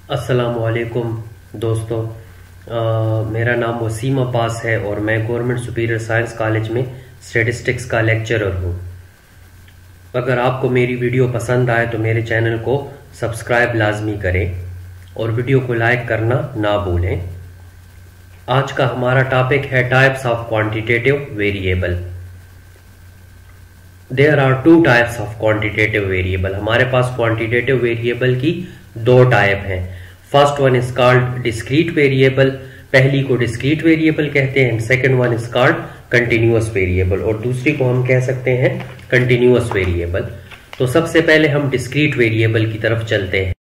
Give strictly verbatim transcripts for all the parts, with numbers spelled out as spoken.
अस्सलामुअलैकुम दोस्तों, आ, मेरा नाम वसीम अब्बास है और मैं गवर्नमेंट सुपीरियर साइंस कॉलेज में स्टैटिस्टिक्स का लेक्चरर हूँ। अगर आपको मेरी वीडियो पसंद आए तो मेरे चैनल को सब्सक्राइब लाजमी करें और वीडियो को लाइक करना ना भूलें। आज का हमारा टॉपिक है types of quantitative variable. There are two types of quantitative variable. हमारे पास क्वांटिटेटिव वेरिएबल की दो टाइप हैं। First one is called discrete variable, पहली को डिस्क्रीट वेरिएबल कहते हैं। Second one is called continuous variable और दूसरी को हम कह सकते हैं कंटिन्यूअस वेरिएबल। तो सबसे पहले हम डिस्क्रीट वेरिएबल की तरफ चलते हैं।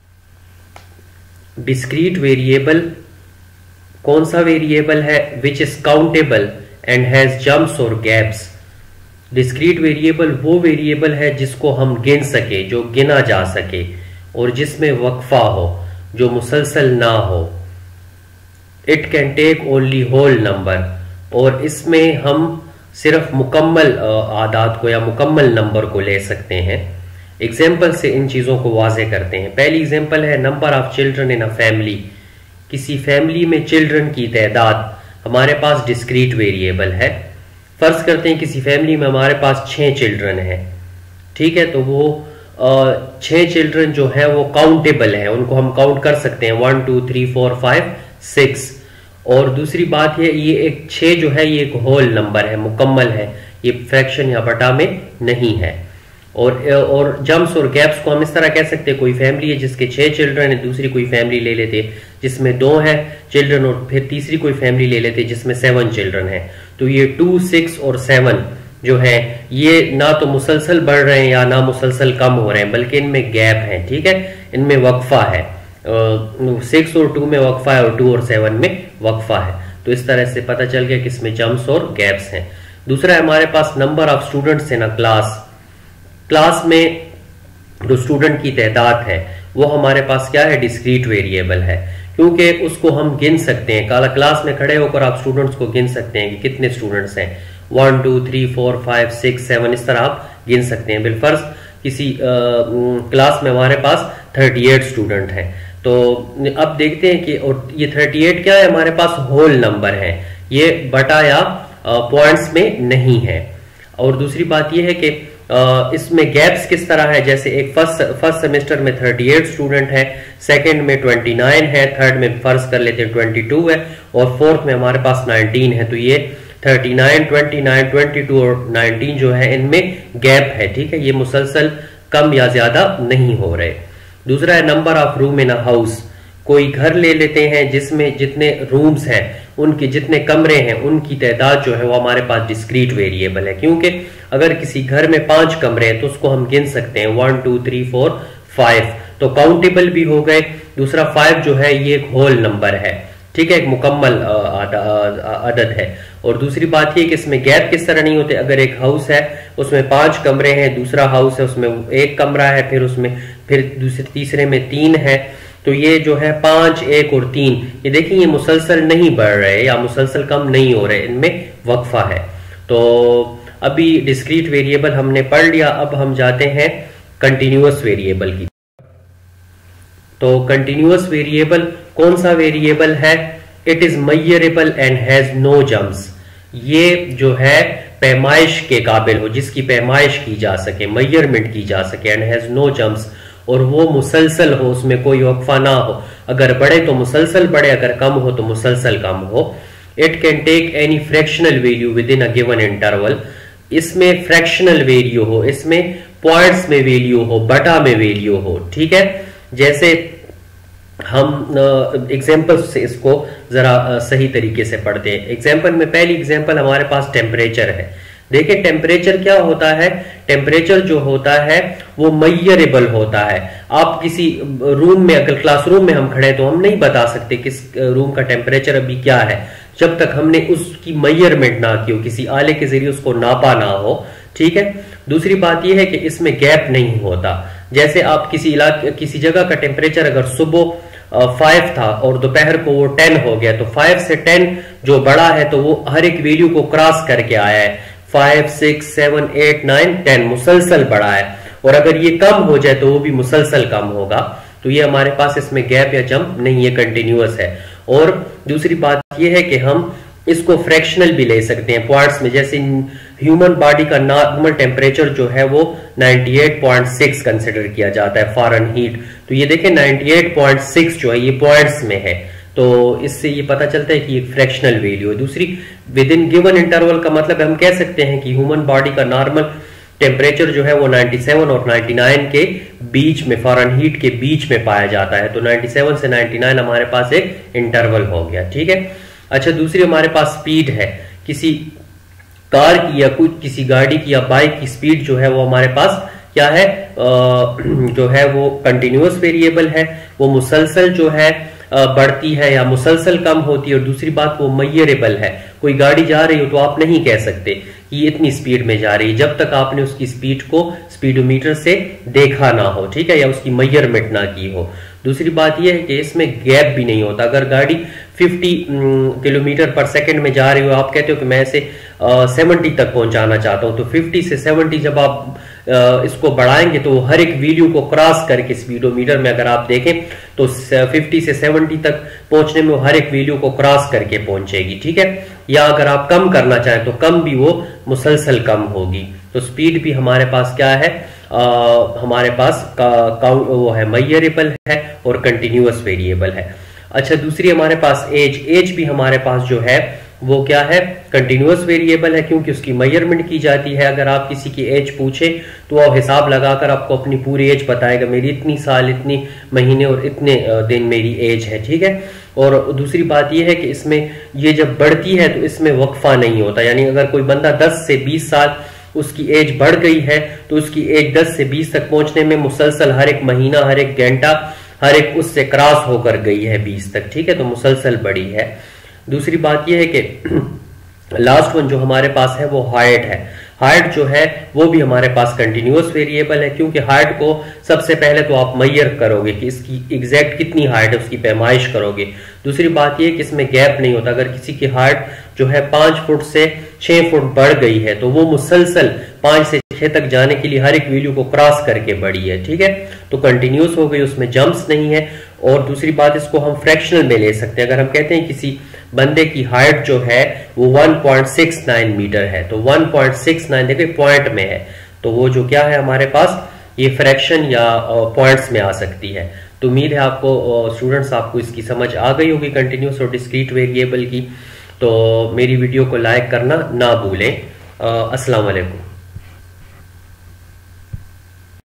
डिस्क्रीट वेरिएबल कौन सा वेरिएबल है? Which is countable and has jumps और गैप्स। डिस्क्रीट वेरिएबल वो वेरिएबल है जिसको हम गिन सके, जो गिना जा सके और जिसमें वक्फा हो, जो मुसलसल ना हो। It can take only whole number, और इसमें हम सिर्फ मुकम्मल आदाद को या मुकम्मल नंबर को ले सकते हैं। एग्जाम्पल से इन चीजों को वाजे करते हैं। पहली एग्जाम्पल है number of children in a family. किसी फैमिली में चिल्ड्रन की तादाद हमारे पास डिस्क्रीट वेरिएबल है। फर्ज करते हैं किसी फैमिली में हमारे पास छह चिल्ड्रन है, ठीक है। तो वो छह चिल्ड्रन जो है वो काउंटेबल है, उनको हम काउंट कर सकते हैं, one two three four five six. और दूसरी बात है ये एक छह जो है ये एक होल नंबर है, मुकम्मल है, ये फ्रैक्शन या बटा में नहीं है। और और जम्प्स और गैप्स को हम इस तरह कह सकते हैं, कोई फैमिली है जिसके छह चिल्ड्रन है, दूसरी कोई फैमिली ले लेते जिसमें दो है चिल्ड्रन, और फिर तीसरी कोई फैमिली ले लेते जिसमें सेवन चिल्ड्रन है। तो ये टू सिक्स और सेवन जो है ये ना तो मुसलसल बढ़ रहे हैं या ना मुसलसल कम हो रहे हैं, बल्कि इनमें गैप है, ठीक है, इनमें वक्फा है। सिक्स और टू में वक्फा है और टू और सेवन में वक्फा है। तो इस तरह से पता चल गया कि इसमें जम्प्स और गैप्स हैं। दूसरा है हमारे पास number of students in a class. Class में जो स्टूडेंट की तादाद है वो हमारे पास क्या है? डिस्क्रीट वेरिएबल है, क्योंकि उसको हम गिन सकते हैं। काला क्लास में खड़े होकर आप स्टूडेंट्स को गिन सकते हैं कि कितने स्टूडेंट्स हैं, one two three four five six seven, इस तरह आप गिन सकते हैं। बिलफर्ज किसी आ, क्लास में हमारे पास थर्टी एट स्टूडेंट हैं। तो अब देखते हैं कि और ये थर्टी एट क्या है? हमारे पास होल नंबर है, ये बटा या पॉइंट्स में नहीं है। और दूसरी बात ये है कि आ, इसमें गैप्स किस तरह है? जैसे एक फर्स्ट फर्स्ट सेमेस्टर में थर्टी एट स्टूडेंट है, सेकंड में ट्वेंटी नाइन है, थर्ड में फर्ज कर लेते हैं ट्वेंटी टू है, और फोर्थ में हमारे पास नाइनटीन है। तो ये thirty nine, twenty nine, twenty two और नाइनटीन जो है इनमें गैप है, ठीक है, ये मुसलसल कम या ज्यादा नहीं हो रहे। दूसरा है number of room in a house. कोई घर ले लेते हैं जिसमें जितने रूम्स हैं, उनके जितने कमरे हैं, उनकी तादाद जो है वो हमारे पास डिस्क्रीट वेरिएबल है, क्योंकि अगर किसी घर में पांच कमरे हैं तो उसको हम गिन सकते हैं, one two three four five, तो काउंटेबल भी हो गए। दूसरा फाइव जो है ये एक होल नंबर है, ठीक है, एक मुकम्मल अदद है। और दूसरी बात ये कि इसमें गैप किस तरह नहीं होते। अगर एक हाउस है उसमें पांच कमरे हैं, दूसरा हाउस है उसमें एक कमरा है, फिर उसमें फिर दूसरे तीसरे में तीन है, तो ये जो है पांच, एक और तीन, ये देखिए ये मुसलसल नहीं बढ़ रहे या मुसलसल कम नहीं हो रहे, इनमें वक्फा है। तो अभी डिस्क्रीट वेरिएबल हमने पढ़ लिया। अब हम जाते हैं कंटिन्यूअस वेरिएबल की। तो कंटिन्यूअस वेरिएबल कौन सा वेरिएबल है? It is measurable and has no jumps. ये जो है पैमाइश के काबिल हो, जिसकी पैमाइश की जा सके, मेजरमेंट की जा सके, एंड हैज नो जम्प्स, और वो मुसलसल हो, उसमें कोई वक्फा ना हो। अगर बढ़े तो मुसलसल बढ़े, अगर कम हो तो मुसलसल कम हो। It can take any fractional value within a given interval. इसमें फ्रैक्शनल वैल्यू हो, इसमें पॉइंट्स में वैल्यू हो, बटा में वैल्यू हो, ठीक है। जैसे हम एग्जाम्पल से इसको जरा सही तरीके से पढ़ते हैं। एग्जाम्पल में पहली एग्जाम्पल हमारे पास टेम्परेचर है। देखिए टेम्परेचर क्या होता है? टेम्परेचर जो होता है वो मेजरेबल होता है। आप किसी रूम में, अगर क्लासरूम में हम खड़े तो हम नहीं बता सकते किस रूम का टेम्परेचर अभी क्या है, जब तक हमने उसकी मेजरमेंट ना की हो, किसी आले के जरिए उसको नापा ना हो, ठीक है। दूसरी बात यह है कि इसमें गैप नहीं होता। जैसे आप किसी इलाके किसी जगह का टेम्परेचर अगर सुबह फाइव था और दोपहर को वो टेन हो गया, तो फाइव से टेन जो बड़ा है तो वो हर एक वैल्यू को क्रॉस करके आया है, five six seven eight nine ten मुसलसल बढ़ा है। और अगर ये कम हो जाए तो वो भी मुसलसल कम होगा। तो ये हमारे पास इसमें गैप या जंप नहीं है, कंटिन्यूअस है। और दूसरी बात ये है कि हम इसको फ्रैक्शनल भी ले सकते हैं पॉइंट्स में, जैसे ह्यूमन बॉडी का नॉर्मल टेम्परेचर जो है वो अट्ठानवे पॉइंट सिक्स कंसिडर किया जाता है फ़ारेनहीट। तो ये देखें अट्ठानवे पॉइंट सिक्स जो है ये पॉइंट्स में है, तो इससे ये पता चलता है कि ये फ्रैक्शनल वैल्यू है। दूसरी, विद इन गिवन इंटरवल का मतलब हम कह सकते हैं कि ह्यूमन बॉडी का नॉर्मल टेम्परेचर जो है वो सत्तानवे और निन्यानवे के बीच में, फ़ारेनहीट के बीच में पाया जाता है। तो सत्तानवे से निन्यानवे हमारे पास एक इंटरवल हो गया, ठीक है। अच्छा, दूसरी हमारे पास स्पीड है, किसी कार की या कुछ किसी गाड़ी की या बाइक की स्पीड जो है वो हमारे पास क्या है, आ, जो है वो कंटिन्यूअस वेरिएबल है, वो मुसलसल जो है बढ़ती है या मुसलसल कम होती है। और दूसरी बात, वो मेजरेबल है। कोई गाड़ी जा रही हो तो आप नहीं कह सकते कि ये इतनी स्पीड में जा रही है जब तक आपने उसकी स्पीड को स्पीडोमीटर से देखा ना हो, ठीक है, या उसकी मेजरमेंट ना की हो। दूसरी बात यह है कि इसमें गैप भी नहीं होता। अगर गाड़ी पचास किलोमीटर पर सेकंड में जा रही हो, आप कहते हो कि मैं इसे सत्तर तक पहुंचाना चाहता हूं, तो पचास से सत्तर जब आप आ, इसको बढ़ाएंगे तो हर एक वैल्यू को क्रॉस करके स्पीडोमीटर में अगर आप देखें तो पचास से सत्तर तक पहुंचने में वो हर एक वैल्यू को क्रॉस करके पहुंचेगी, ठीक है। या अगर आप कम करना चाहें तो कम भी वो मुसलसल कम होगी। तो स्पीड भी हमारे पास क्या है, आ, हमारे पास का, का, वो है मेजरेबल है और कंटिन्यूअस वेरिएबल है। अच्छा, दूसरी हमारे पास एज एज भी हमारे पास जो है वो क्या है, कंटिन्यूअस वेरिएबल है, क्योंकि उसकी मेजरमेंट की जाती है। अगर आप किसी की एज पूछे तो वो हिसाब लगाकर आपको अपनी पूरी एज बताएगा, मेरी इतनी साल, इतनी महीने और इतने दिन मेरी एज है, ठीक है। और दूसरी बात यह है कि इसमें ये जब बढ़ती है तो इसमें वक्फा नहीं होता, यानी अगर कोई बंदा दस से बीस साल उसकी एज बढ़ गई है तो उसकी एज दस से बीस तक पहुंचने में मुसलसल हर एक महीना, हर एक घंटा, हर एक उससे क्रॉस होकर गई है बीस तक, ठीक है, तो मुसलसल बढ़ी है। दूसरी बात यह है कि लास्ट वन जो हमारे पास है वो हाइट है। हाइट जो है वो भी हमारे पास कंटिन्यूअस वेरिएबल है, क्योंकि हाइट को सबसे पहले तो आप मेजर करोगे कि इसकी एग्जैक्ट कितनी हाइट है, उसकी पैमाइश करोगे। दूसरी बात ये कि इसमें गैप नहीं होता। अगर किसी की हाइट जो है पांच फुट से छह फुट बढ़ गई है तो वो मुसलसल पांच से छह तक जाने के लिए हर एक वैल्यू को क्रॉस करके बढ़ी है, ठीक है, तो कंटिन्यूअस हो गई, उसमें जंप्स नहीं है। और दूसरी बात, इसको हम फ्रैक्शनल में ले सकते हैं। अगर हम कहते हैं किसी बंदे की हाइट जो है वो one point six nine metre है, तो वन पॉइंट सिक्स नाइन देखिए पॉइंट में है, तो वो जो क्या है हमारे पास ये फ्रैक्शन या पॉइंट्स में आ सकती है। तो उम्मीद है आपको स्टूडेंट्स आपको इसकी समझ आ गई होगी कंटिन्यूअस और डिस्क्रीट वेरिएबल की। तो मेरी वीडियो को लाइक करना ना भूलें। अस्सलाम वालेकुम।